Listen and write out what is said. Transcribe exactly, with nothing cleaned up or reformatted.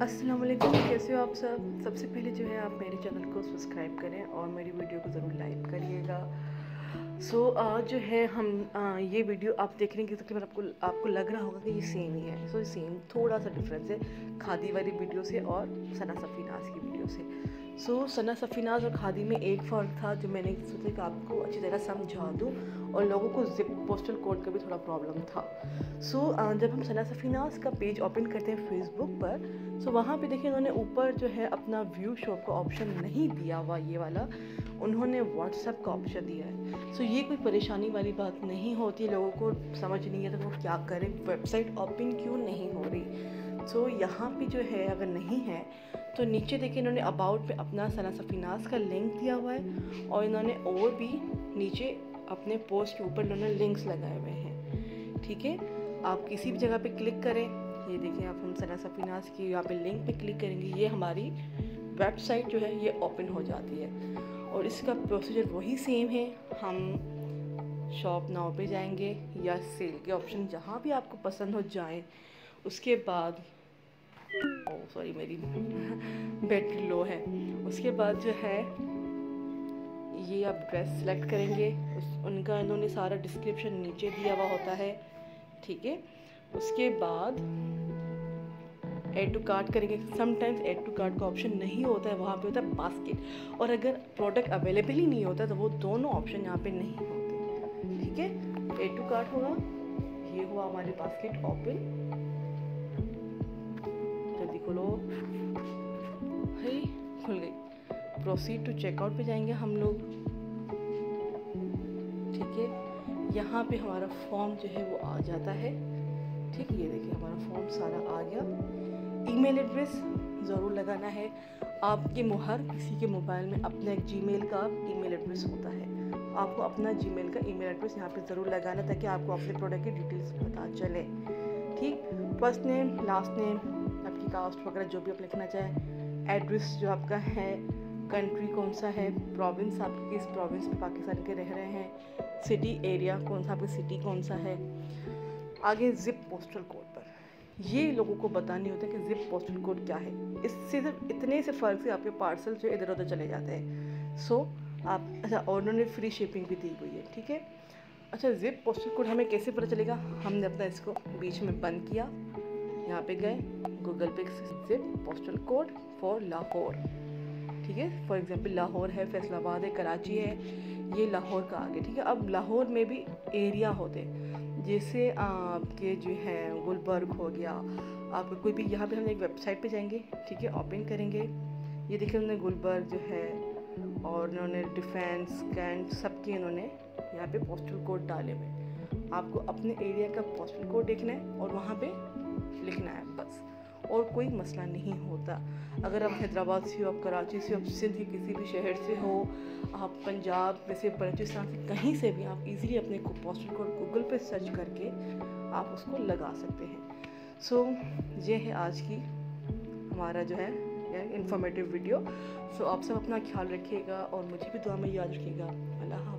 अस्सलाम वालेकुम, कैसे हो आप सब। सबसे पहले जो है आप मेरे चैनल को सब्सक्राइब करें और मेरी वीडियो को ज़रूर लाइक करिएगा। सो so, आज जो है हम आ, ये वीडियो आप देख रहे हैं कि तकरीबन आपको आपको लग रहा होगा कि ये सेम ही है। सो so, सेम थोड़ा सा डिफरेंस है खादी वाली वीडियो से और सना सफ़ीनाज़ की वीडियो से। सो so, सना सफ़ीनाज़ और खादी में एक फ़र्क था जो मैंने सोचा कि आपको अच्छी तरह समझा दूँ, और लोगों को जिप पोस्टल कोड का भी थोड़ा प्रॉब्लम था। सो so, जब हम सना सफ़ीनाज़ का पेज ओपन करते हैं फेसबुक पर, सो so, वहाँ पे देखिए उन्होंने ऊपर जो है अपना व्यू शो का ऑप्शन नहीं दिया हुआ, ये वाला उन्होंने व्हाट्सएप का ऑप्शन दिया है। सो so, ये कोई परेशानी वाली बात नहीं होती, लोगों को समझ नहीं है तो वो क्या करें, वेबसाइट ओपन क्यों नहीं हो रही। सो so, यहाँ पे जो है अगर नहीं है तो नीचे देखिए इन्होंने अबाउट पे अपना सना सफ़ीनाज़ का लिंक दिया हुआ है, और इन्होंने और भी नीचे अपने पोस्ट के ऊपर इन्होंने लिंक्स लगाए हुए हैं। ठीक है, आप किसी भी जगह पे क्लिक करें, ये देखिए आप हम सना सफ़ीनाज़ की यहाँ पे लिंक पे क्लिक करेंगे, ये हमारी वेबसाइट जो है ये ओपन हो जाती है। और इसका प्रोसीजर वही सेम है, हम शॉप नाउ पे जाएंगे या सेल के ऑप्शन जहाँ भी आपको पसंद हो जाए। उसके बाद ओ सॉरी मेरी बैटरी लो है। उसके बाद जो है ये आप ड्रेस सेलेक्ट करेंगे, उस उनका इन्होंने सारा डिस्क्रिप्शन नीचे दिया हुआ होता है। ठीक है, उसके बाद ऐड टू कार्ट करेंगे। समटाइम्स ऐड टू कार्ट का ऑप्शन नहीं होता है, वहाँ पे होता है बास्केट, और अगर प्रोडक्ट अवेलेबल ही नहीं होता तो वो दोनों ऑप्शन यहाँ पे नहीं होते। ठीक है, ऐड टू कार्ट होगा, ये हुआ हमारी बास्केट ओपन, जल्दी खोलो, है खुल गई। प्रोसीड टू चेकआउट पे जाएंगे हम लोग। ठीक है, यहाँ पे हमारा फॉर्म जो है वो आ जाता है। ठीक है, ये देखिए हमारा फॉर्म सारा आ गया। ईमेल एड्रेस ज़रूर लगाना है आपके, हर किसी के मोबाइल में अपना एक जीमेल का ईमेल एड्रेस होता है, आपको अपना जीमेल का ईमेल एड्रेस यहाँ पे ज़रूर लगाना ताकि आपको अपने प्रोडक्ट की डिटेल्स पता चले। ठीक, फर्स्ट नेम, लास्ट नेम, आपकी कास्ट वगैरह जो भी आप लिखना चाहें, एड्रेस जो आपका है, कंट्री कौन सा है, प्रोविंस आपके किस प्रोविंस में पाकिस्तान के रह रहे हैं, सिटी एरिया कौन सा, आपकी सिटी कौन सा है। आगे जिप पोस्टल कोड पर ये लोगों को बतानी होता है कि जिप पोस्टल कोड क्या है। इससे सिर्फ इतने से फ़र्क से आपके पार्सल जो इधर उधर चले जाते हैं। सो आप अच्छा, और उन्होंने फ्री शिपिंग भी दी हुई है। ठीक है, अच्छा जिप पोस्टल कोड हमें कैसे पता चलेगा, हमने अपना इसको बीच में बंद किया, यहाँ पे गए गूगल पे zip postal code for Lahore. ठीक है, फॉर एग्जांपल लाहौर है, फैसलाबाद है, कराची है, ये लाहौर का आ गया। ठीक है, अब लाहौर में भी एरिया होते हैं, जैसे आपके जो है गुलबर्ग हो गया, आपको कोई भी, यहाँ पे हम एक वेबसाइट पे जाएंगे। ठीक है, ओपन करेंगे, ये देखिए उन्होंने गुलबर्ग जो है और उन्होंने डिफेंस कैंट सबके उन्होंने यहाँ पे पोस्टल कोड डाले हुए। आपको अपने एरिया का पोस्टल कोड देखना है और वहाँ पे लिखना है बस, और कोई मसला नहीं होता। अगर आप हैदराबाद से हो, आप कराची से हो, आप सिंध के किसी भी शहर से हो, आप पंजाब में से, बलूचिस्तान से, कहीं से भी आप इजीली अपने को पोस्टल कोड गूगल पे सर्च करके आप उसको लगा सकते हैं। सो so, ये है आज की हमारा जो है इंफॉर्मेटिव वीडियो। सो so, आप सब अपना ख्याल रखिएगा और मुझे भी दुआ में याद रखिएगा। अल्लाह।